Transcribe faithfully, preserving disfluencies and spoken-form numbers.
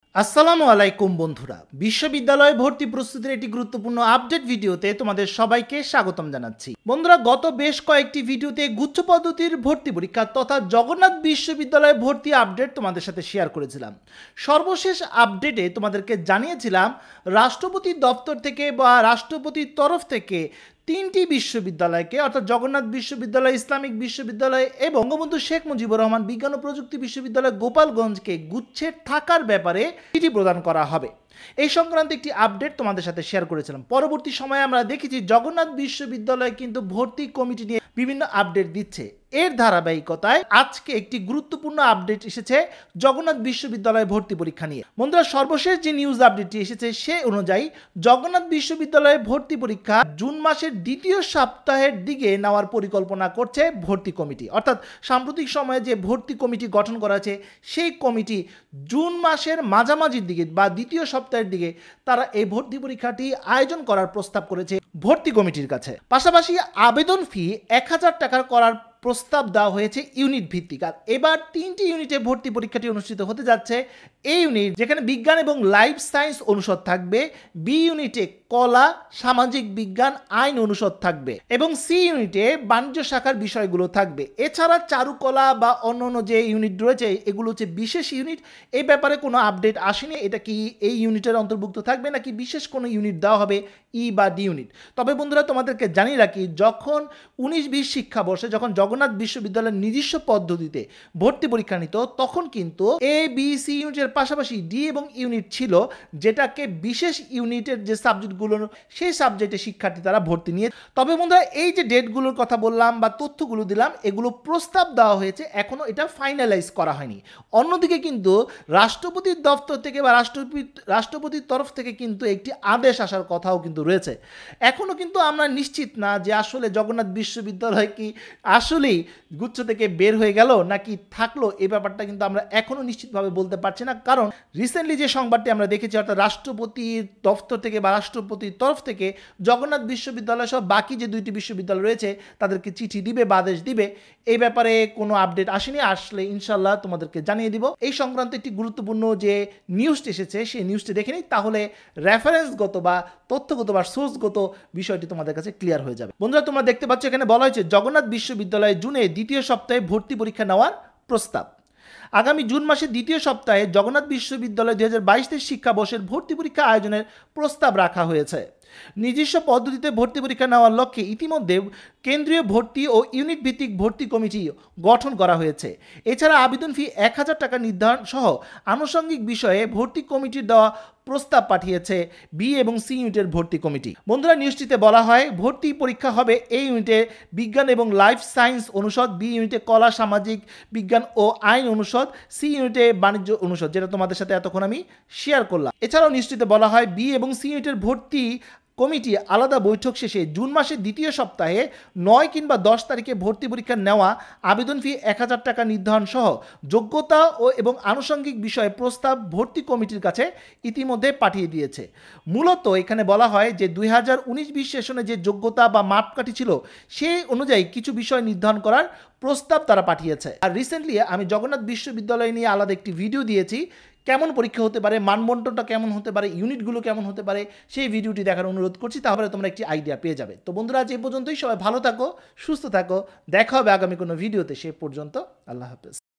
আসসালামু আলাইকুম বন্ধুরা, বিশ্ববিদ্যালয় ভর্তি প্রস্তুতির একটি গুরুত্বপূর্ণ আপডেট ভিডিওতে তোমাদের সবাইকে স্বাগতম জানাচ্ছি। বন্ধুরা, গত বেশ কয়েকটি ভিডিওতে গুচ্ছ পদ্ধতির ভর্তি পরীক্ষা তথা জগন্নাথ বিশ্ববিদ্যালয় ভর্তি আপডেট তোমাদের সাথে শেয়ার করেছিলাম। সর্বশেষ আপডেটে তোমাদেরকে জানিয়েছিলাম রাষ্ট্রপতি দপ্তর থেকে বা রাষ্ট্রপতির তরফ থেকে তিনটি বিশ্ববিদ্যালয়কে অর্থাৎ জগন্নাথ বিশ্ববিদ্যালয়, ইসলামিক বিশ্ববিদ্যালয় এবং বঙ্গবন্ধু শেখ মুজিবুর রহমান বিজ্ঞান ও প্রযুক্তি বিশ্ববিদ্যালয় গোপালগঞ্জকে গুচ্ছে থাকার ব্যাপারে চিঠি প্রদান করা হবে। এই সংক্রান্ত একটি আপডেট তোমাদের সাথে শেয়ার করেছিলাম। পরবর্তী সময়ে আমরা দেখেছি জগন্নাথ বিশ্ববিদ্যালয় কিন্তু ভর্তি কমিটি নিয়ে বিভিন্ন আপডেট দিচ্ছে। এর ধারাবাহিকতায় আজকে একটি গুরুত্বপূর্ণ আপডেট এসেছে জগন্নাথ বিশ্ববিদ্যালয় ভর্তি পরীক্ষা নিয়ে। বন্ধুরা, সর্বশেষ যে নিউজ আপডেটটি এসেছে সে অনুযায়ী জগন্নাথ বিশ্ববিদ্যালয়ে ভর্তি পরীক্ষা জুন মাসের দ্বিতীয় সপ্তাহের দিকে নেওয়ার পরিকল্পনা করছে ভর্তি কমিটি। অর্থাৎ সাম্প্রতিক সময়ে যে ভর্তি কমিটি গঠন করা আছে সেই কমিটি জুন মাসের মাঝামাঝির দিকে বা দ্বিতীয় সপ্তাহের দিকে তারা এই ভর্তি পরীক্ষাটি আয়োজন করার প্রস্তাব করেছে ভর্তি কমিটির কাছে। পাশাপাশি আবেদন ফি এক হাজার টাকার করার প্রস্তাব দেওয়া হয়েছে ইউনিট ভিত্তিক। আর এবার তিনটি ইউনিটে ভর্তি পরীক্ষাটি অনুষ্ঠিত হতে যাচ্ছে। এই ইউনিট যেখানে বিজ্ঞান এবং লাইফ সায়েন্স অনুষদ থাকবে, বি ইউনিটে কলা, সামাজিক বিজ্ঞান, আইন অনুষদ থাকবে এবং সি ইউনিটে বাণিজ্য শাখার বিষয়গুলো থাকবে। এছাড়া চারুকলা বা অন্যান্য যে ইউনিট রয়েছে এগুলো হচ্ছে বিশেষ ইউনিট। এই ব্যাপারে কোনো আপডেট আসেনি, এটা কি এই ইউনিটের অন্তর্ভুক্ত থাকবে নাকি বিশেষ কোনো ইউনিট দেওয়া হবে, ই বা ডি ইউনিট। তবে বন্ধুরা, তোমাদেরকে জানিয়ে রাখি, যখন উনিশ বিশ শিক্ষাবর্ষে যখন জগন্নাথ বিশ্ববিদ্যালয়ের নিজস্ব পদ্ধতিতে ভর্তি পরীক্ষা নিত তখন কিন্তু এ বি সি ইউনিটের পাশাপাশি ডি এবং ইউনিট ছিল, যেটাকে বিশেষ ইউনিটের যে সাবজেক্টগুলো সেই সাবজেক্টে শিক্ষার্থী তারা ভর্তি নিয়ে। তবে বন্ধুরা, এই যে ডেটগুলোর কথা বললাম বা তথ্যগুলো দিলাম এগুলো প্রস্তাব দেওয়া হয়েছে, এখনো এটা ফাইনালাইজ করা হয়নি। অন্যদিকে কিন্তু রাষ্ট্রপতির দপ্তর থেকে বা রাষ্ট্রপতি রাষ্ট্রপতির তরফ থেকে কিন্তু একটি আদেশ আসার কথাও কিন্তু রয়েছে। এখনো কিন্তু আমরা নিশ্চিত না যে আসলে জগন্নাথ বিশ্ববিদ্যালয় কি আসলেই গুচ্ছ থেকে বের হয়ে গেল নাকি থাকলো, এই ব্যাপারটা কিন্তু আমরা এখনো নিশ্চিতভাবে বলতে পারছি না। কারণ রিসেন্টলি যে সংবাদটি আমরা দেখেছি, অর্থাৎ রাষ্ট্রপতির দপ্তর থেকে বা রাষ্ট্রপতির তরফ থেকে জগন্নাথ বিশ্ববিদ্যালয় সহ বাকি যে দুইটি বিশ্ববিদ্যালয় রয়েছে তাদেরকে চিঠি দিবে বা আদেশ দিবে। এই ব্যাপারে কোনো আপডেট আসেনি, আসলে ইনশাল্লাহ তোমাদেরকে জানিয়ে দিব। এই সংক্রান্ত একটি গুরুত্বপূর্ণ যে নিউজটি এসেছে সেই নিউজটি দেখে নিই, তাহলে রেফারেন্সগত বা তথ্যগত বা সোর্সগত বিষয়টি তোমাদের কাছে ক্লিয়ার হয়ে যাবে। বন্ধুরা, তোমরা দেখতে পাচ্ছ এখানে বলা হয়েছে জগন্নাথ বিশ্ববিদ্যালয়ে জুনে দ্বিতীয় সপ্তাহে ভর্তি পরীক্ষা নেওয়ার প্রস্তাব। আগামী জুন মাসের দ্বিতীয় সপ্তাহে জগন্নাথ বিশ্ববিদ্যালয় দুই হাজার বাইশ তেইশ শিক্ষাবর্ষের ভর্তি পরীক্ষা আয়োজনের প্রস্তাব রাখা হয়েছে। নিজস্ব পদ্ধতিতে ভর্তি পরীক্ষা নেওয়ার লক্ষ্যে ইতিমধ্যে কেন্দ্রীয় ভর্তি ও ইউনিট ভিত্তিক ভর্তি কমিটি গঠন করা হয়েছে। এছাড়া আবেদন ফি এক হাজার টাকা নির্ধারণ সহ আনুষঙ্গিক বিষয়ে ভর্তি কমিটির দেওয়া প্রস্তাব পাঠিয়েছে বি এবং সি ইউনিটের ভর্তি কমিটি। বন্ধুরা, নিউজটিতে বলা হয় ভর্তি পরীক্ষা হবে এই ইউনিটে বিজ্ঞান এবং লাইফ সায়েন্স অনুষদ, বি ইউনিটে কলা, সামাজিক বিজ্ঞান ও আইন অনুষদ, সি ইউনিটে বাণিজ্য অনুষদ, যেটা তোমাদের সাথে এতক্ষণ আমি শেয়ার করলাম। এছাড়াও নিউজটিতে বলা হয় বি এবং সি ইউনিটের ভর্তি কমিটি আলাদা বৈঠক শেষে জুন মাসের দ্বিতীয় সপ্তাহে নয় কিংবা দশ তারিখে ভর্তি পরীক্ষা নেওয়া, আবেদন ফি এক হাজার টাকা নির্ধারণ সহ যোগ্যতা ও এবং আনুষঙ্গিক বিষয়ে প্রস্তাব ভর্তি কমিটির কাছে ইতিমধ্যে পাঠিয়ে দিয়েছে। মূলত এখানে বলা হয় যে দুই হাজার উনিশ বিশ সেশনে যে যোগ্যতা বা মাপকাঠি ছিল সেই অনুযায়ী কিছু বিষয় নির্ধারণ করার প্রস্তাব তারা পাঠিয়েছে। আর রিসেন্টলি আমি জগন্নাথ বিশ্ববিদ্যালয় নিয়ে আলাদা একটি ভিডিও দিয়েছি, কেমন পরীক্ষা হতে পারে, মানবন্টনটা কেমন হতে পারে, ইউনিটগুলো কেমন হতে পারে, সেই ভিডিওটি দেখার অনুরোধ করছি, তাহলে তোমরা একটি আইডিয়া পেয়ে যাবে। তো বন্ধুরা, আজ এই পর্যন্তই। সবাই ভালো থাকো, সুস্থ থাকো, দেখা হবে আগামী কোনো ভিডিওতে। সে পর্যন্ত আল্লাহ হাফেজ।